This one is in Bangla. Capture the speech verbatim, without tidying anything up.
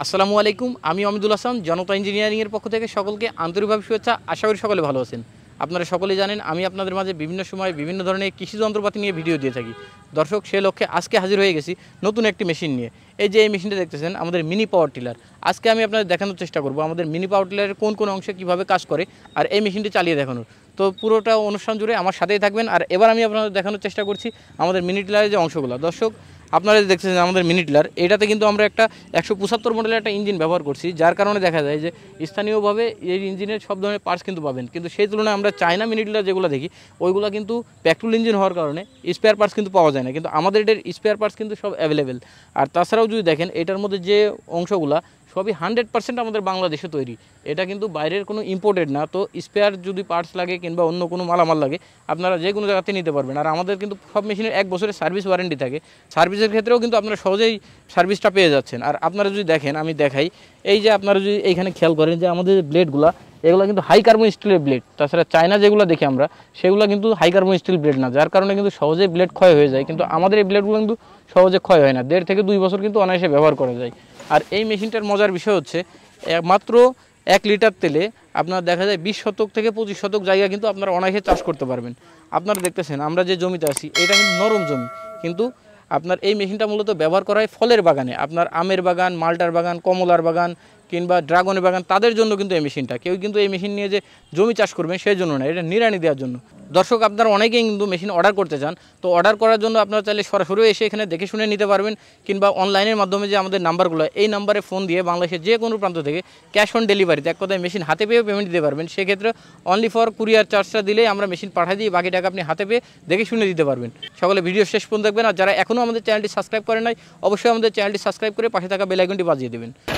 আসসালামু আলাইকুম, আমি অমিদুল হাসান, জনতা ইঞ্জিনিয়ারিংয়ের পক্ষ থেকে সকলকে আন্তরিকভাবে শুভেচ্ছা। আশা করি সকলে ভালো আছেন। আপনারা সকলেই জানেন আমি আপনাদের মাঝে বিভিন্ন সময় বিভিন্ন ধরনের কৃষি যন্ত্রপাতি নিয়ে ভিডিও দিয়ে থাকি। দর্শক, সে লক্ষ্যে আজকে হাজির হয়ে গেছি নতুন একটি মেশিন নিয়ে। এই যে এই মেশিনটা দেখতেছেন, আমাদের মিনি পাওয়ার টিলার। আজকে আমি আপনাদের দেখানোর চেষ্টা করব আমাদের মিনি পাওয়ার টিলারের কোন কোন অংশে কীভাবে কাজ করে আর এই মেশিনটি চালিয়ে দেখানোর। তো পুরোটা অনুষ্ঠান জুড়ে আমার সাথেই থাকবেন। আর এবার আমি আপনাদের দেখানোর চেষ্টা করছি আমাদের মিনি টিলারের যে অংশগুলো। দর্শক, আপনারা দেখতেছেন আমাদের মিনি টিলার, এটাতে কিন্তু আমরা একটা একশো পঁচাত্তর মডেলের একটা ইঞ্জিন ব্যবহার করছি, যার কারণে দেখা যায় যে স্থানীয়ভাবে এই ইঞ্জিনের সব ধরনের পার্টস কিন্তু পাবেন। কিন্তু সেই তুলনায় আমরা চায়না মিনি টিলার যেগুলো দেখি ওইগুলো কিন্তু পেট্রোল ইঞ্জিন হওয়ার কারণে স্পেয়ার পার্টস কিন্তু পাওয়া যায় না, কিন্তু আমাদের এটার স্পেয়ার পার্টস কিন্তু সব অ্যাভেলেবেল। আর তাছাড়াও যদি দেখেন এটার মধ্যে যে অংশগুলো সবই হান্ড্রেড পার্সেন্ট আমাদের বাংলাদেশে তৈরি, এটা কিন্তু বাইরের কোনো ইম্পোর্টেড না। তো স্পেয়ার যদি পার্টস লাগে কিংবা অন্য কোনো মালামাল লাগে আপনারা যে কোনো জায়গাতে নিতে পারবেন। আর আমাদের কিন্তু সব মেশিনের এক বছরের সার্ভিস ওয়ারেন্টি থাকে, সার্ভিসের ক্ষেত্রেও কিন্তু আপনারা সহজেই সার্ভিসটা পেয়ে যাচ্ছেন। আর আপনারা যদি দেখেন, আমি দেখাই, এই যে আপনারা যদি এইখানে খেয়াল করেন যে আমাদের ব্লেডগুলো এগুলো কিন্তু হাই কার্বন স্টিলের ব্লেড। তাছাড়া চায়না যেগুলো দেখি আমরা সেগুলো কিন্তু হাই কার্বন স্টিল ব্লেড না, যার কারণে কিন্তু সহজেই ব্লেড ক্ষয় হয়ে যায়। কিন্তু আমাদের এই ব্লেডগুলো কিন্তু সহজে ক্ষয় হয় না, দেড় থেকে দুই বছর কিন্তু অনায়াসে ব্যবহার করা যায়। আর এই মেশিনটার মজার বিষয় হচ্ছে মাত্র এক লিটার তেলে আপনার দেখা যায় বিশ শতক থেকে পঁচিশ শতক জায়গা কিন্তু আপনারা অনায়াসে চাষ করতে পারবেন। আপনারা দেখতেছেন আমরা যে জমিতে আছি এটা কিন্তু নরম জমি, কিন্তু আপনার এই মেশিনটা মূলত ব্যবহার করা হয় ফলের বাগানে। আপনার আমের বাগান, মালটার বাগান, কমলার বাগান কিংবা ড্রাগনের বাগান, তাদের জন্য কিন্তু এই মেশিনটা। কেউ কিন্তু এই মেশিন নিয়ে যে জমি চাষ করবেন সেই জন্য না, এটা নিড়ানি দেওয়ার জন্য। দর্শক, আপনারা অনেকেই কিন্তু মেশিন অর্ডার করতে চান, তো অর্ডার করার জন্য আপনারা চাইলে সরাসরি এসে এখানে দেখে শুনে নিতে পারবেন, কিংবা অনলাইনের মাধ্যমে যে আমাদের নাম্বারগুলো, এই নাম্বারে ফোন দিয়ে বাংলাদেশের যে কোনো প্রান্ত থেকে ক্যাশ অন ডেলিভারিতে এক কথায় মেশিন হাতে পেয়েও পেমেন্ট দিতে পারবেন। সেক্ষেত্রে অনলি ফর কুরিয়ার চার্জটা দিলেই আমরা মেশিন পাঠিয়ে দিই, বাকি টাকা আপনি হাতে পেয়ে দেখে শুনে দিতে পারবেন। সকলে ভিডিও শেষ পর্যন্ত দেখবেন। আর যারা এখনও আমাদের চ্যানেলটি সাবস্ক্রাইব করেন নাই, অবশ্যই আমাদের চ্যানেলটি সাবস্ক্রাইব করে পাশে থাকা বেল আইকনটি বাজিয়ে দেবেন।